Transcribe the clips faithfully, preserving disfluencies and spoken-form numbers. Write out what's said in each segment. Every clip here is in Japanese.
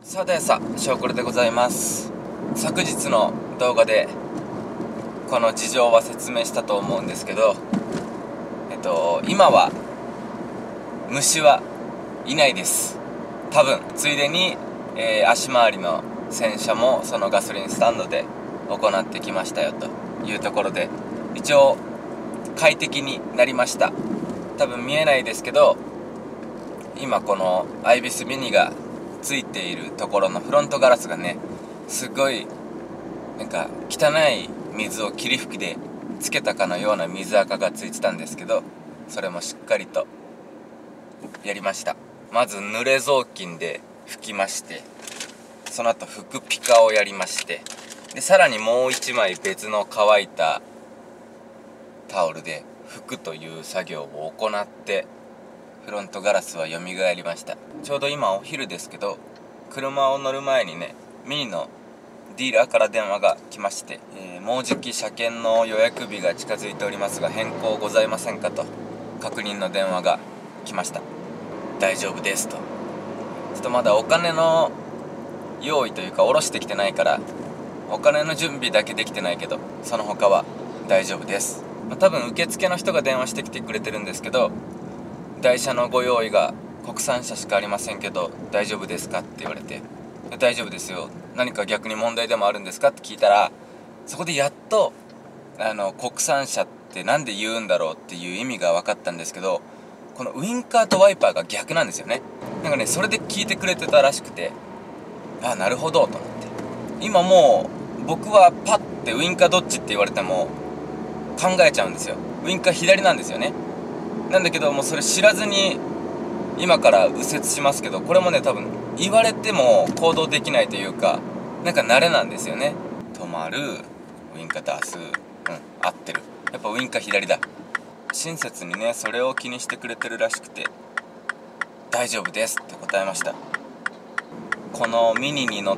さてさ、ショーコルでございます。昨日の動画でこの事情は説明したと思うんですけど、えっと今は虫はいないです。多分ついでに、えー、足回りの洗車もそのガソリンスタンドで行ってきましたよというところで、一応快適になりました。多分見えないですけど、今このアイビスミニがついているところのフロントガラスがね、すごいなんか汚い水を霧吹きでつけたかのような水垢がついてたんですけど、それもしっかりとやりました。まず濡れ雑巾で拭きまして、その後拭くピカをやりまして、でさらにもう一枚別の乾いたタオルで拭くという作業を行って、フロントガラスは蘇りました。ちょうど今お昼ですけど、車を乗る前にね、ミニのディーラーから電話が来まして、えー、もうじき車検の予約日が近づいておりますが変更ございませんかと確認の電話が来ました。大丈夫ですと。ちょっとまだお金の用意というか下ろしてきてないから、お金の準備だけできてないけど、その他は大丈夫です。まあ、多分受付の人が電話してきてくれてるんですけど、台車のご用意が国産車しかありませんけど大丈夫ですかって言われて、大丈夫ですよ、何か逆に問題でもあるんですかって聞いたら、そこでやっとあの国産車ってなんで言うんだろうっていう意味が分かったんですけど、このウインカーとワイパーが逆なんですよね。なんかね、それで聞いてくれてたらしくて、あ、なるほどと思って、今もう僕はパッてウインカーどっちって言われても考えちゃうんですよ。ウインカー左なんですよね。なんだけどもうそれ知らずに今から右折しますけど、これもね多分言われても行動できないというか、なんか慣れなんですよね。止まる、ウインカー出す、うん、合ってる、やっぱウインカー左だ。親切にねそれを気にしてくれてるらしくて、大丈夫ですって答えました。このミニに乗って、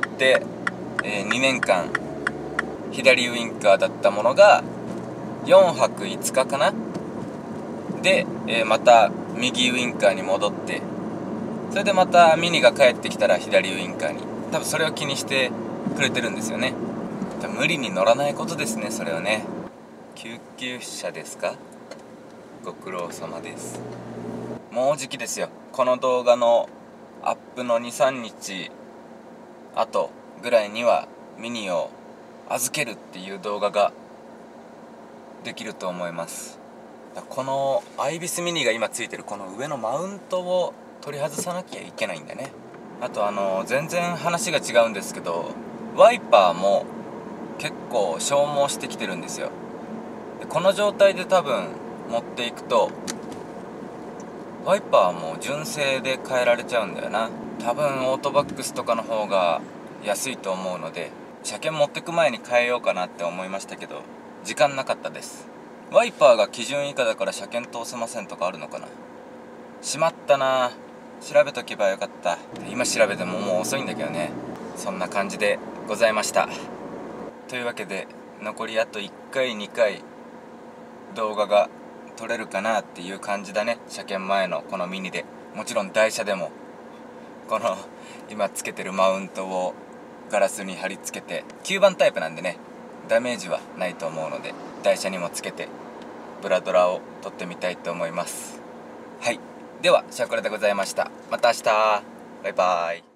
えー、にねんかん左ウインカーだったものがよんはくいつかかなで、えー、また右ウインカーに戻って、それでまたミニが帰ってきたら左ウインカーに、多分それを気にしてくれてるんですよね。無理に乗らないことですね、それはね。救急車ですか？ご苦労様です。もうじきですよ。この動画のアップの にさんにちあとぐらいにはミニを預けるっていう動画ができると思います。このアイビスミニが今ついてるこの上のマウントを取り外さなきゃいけないんだね。あとあの全然話が違うんですけど、ワイパーも結構消耗してきてるんですよ。でこの状態で多分持っていくとワイパーも純正で変えられちゃうんだよな。多分オートバックスとかの方が安いと思うので、車検持ってく前に変えようかなって思いましたけど時間なかったです。ワイパーが基準以下だから車検通せませんとかあるのかな。しまったな、調べとけばよかった。今調べてももう遅いんだけどね。そんな感じでございました。というわけで残りあといっかいにかい動画が撮れるかなっていう感じだね。車検前のこのミニで、もちろん台車でもこの今つけてるマウントをガラスに貼り付けて、きゅうばんタイプなんでねダメージはないと思うので、台車にもつけてブラドラを撮ってみたいと思います。はい、ではシャークラでございました。また明日、バイバーイ。